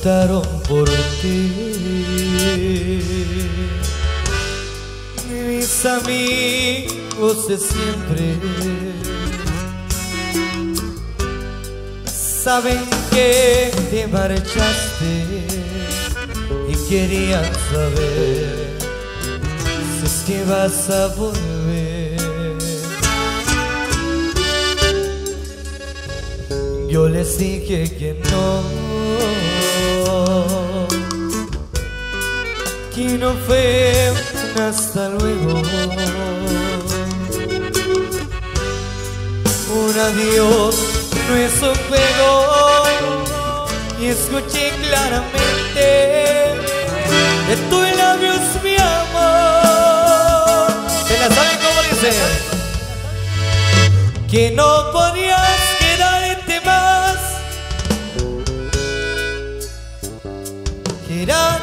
preguntaron por ti. Mis amigos de siempre saben que te marchaste y querían saber si es que vas a volver. Yo les dije que no fue un hasta luego, un adiós no es un juego. Y escuché claramente de tus labios mi amor. ¿Se la saben cómo dice? Que no podías quedarte más, que era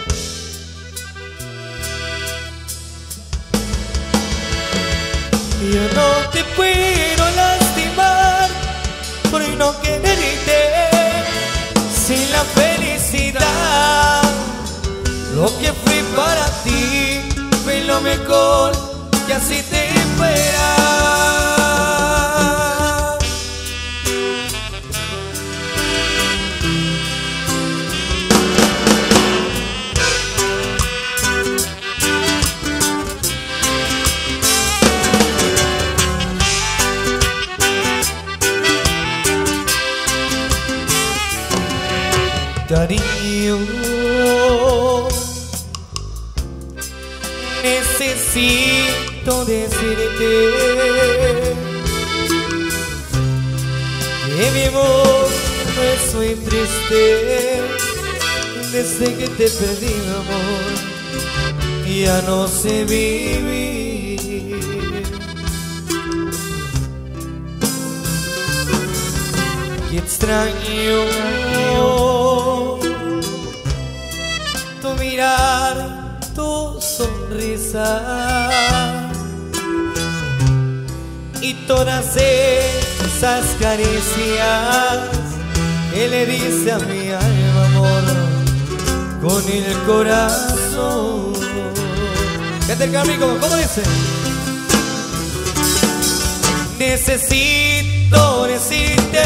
yo no te puedo lastimar por no quererte. Sin la felicidad, lo que fui para ti fue lo mejor que así te fuera. Cariño, necesito decirte que mi amor no es muy triste. Desde que te perdí, amor, ya no sé vivir. Qué extraño tu mirar, tu sonrisa y todas esas caricias que le dice a mi alma, amor, con el corazón. Canta el Carrico, ¿cómo dice? Necesito decirte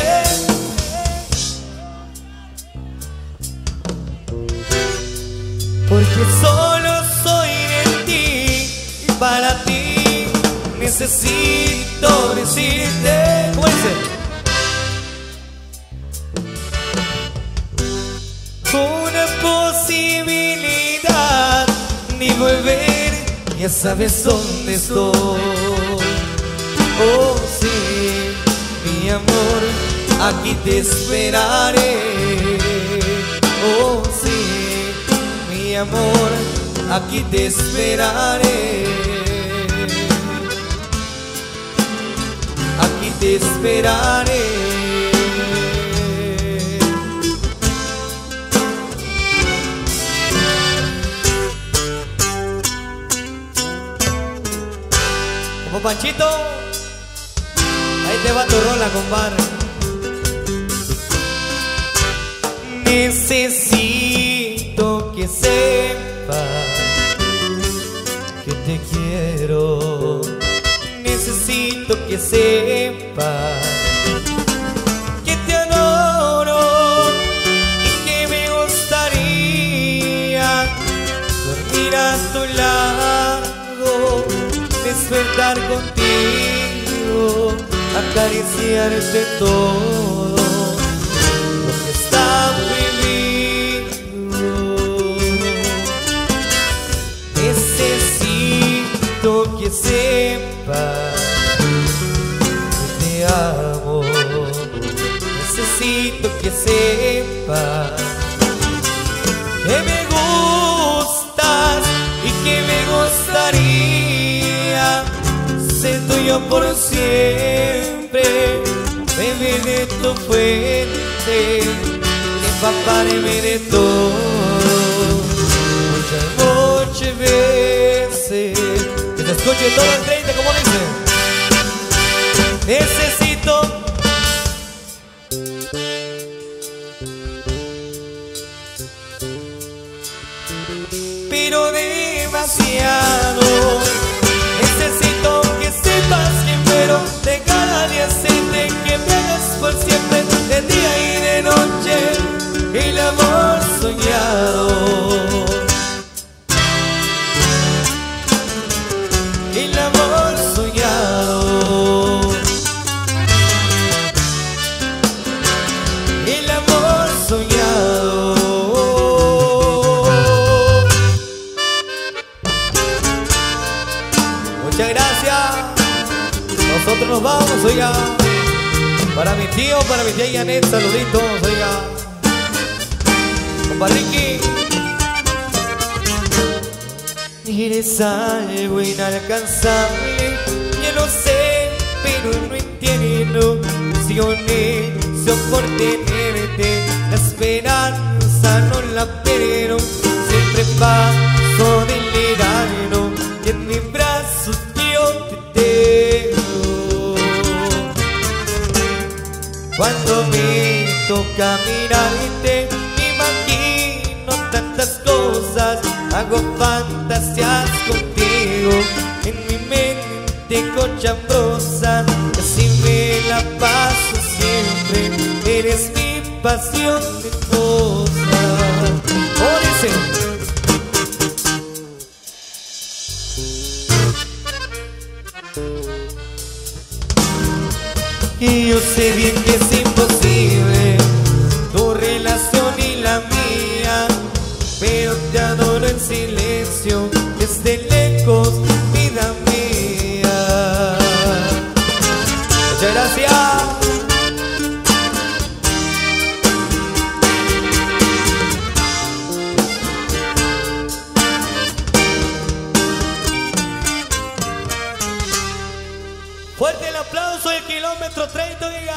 porque solo soy de ti y para ti. Necesito decirte, ¿cómo dice? Una posibilidad ni volver, ya sabes dónde estoy. Oh sí, mi amor, aquí te esperaré. Oh sí, mi amor, aquí te esperaré. Aquí te esperaré. Como Panchito, ahí te va tu rola, compadre. Necesito que sepas que te quiero. Necesito que sepas que te adoro y que me gustaría dormir a tu lado, despertar contigo, acariciarte todo lo que está prohibido. Necesito que sepas que te amo. Necesito que sepas que me gustas y que me gustaría ser tuyo por siempre, beber de tu fuente, empaparme de todo, muchas veces. Que te escuche todo el 30, como dice. Necesito demasiado. Necesito que sepas que muero de cada día, hacerte que me hagas por siempre, de día y de noche, el amor soñado. El amor soñado. El amor soñado. Muchas gracias. Nosotros nos vamos, oiga. Para mi tío, para mi tía Janet, saluditos, oiga. Compa Ricky. Eres algo inalcanzable, ya lo sé, pero no entiendo. Sigo necio por tenerte, la esperanza no la pierdo. Siempre paso del verano y en mis brazos yo te tengo. Cuando me toca mirarte, me imagino tantas cosas, hago fantasías contigo, en mi mente cochambrosa, así me la paso siempre, eres mi pasión de esposa. Por ese. Y yo sé bien que es imposible tu relación y la mía, pero te adoro en silencio, desde lejos, vida mía. Muchas gracias. Fuerte el aplauso del kilómetro 30, diga.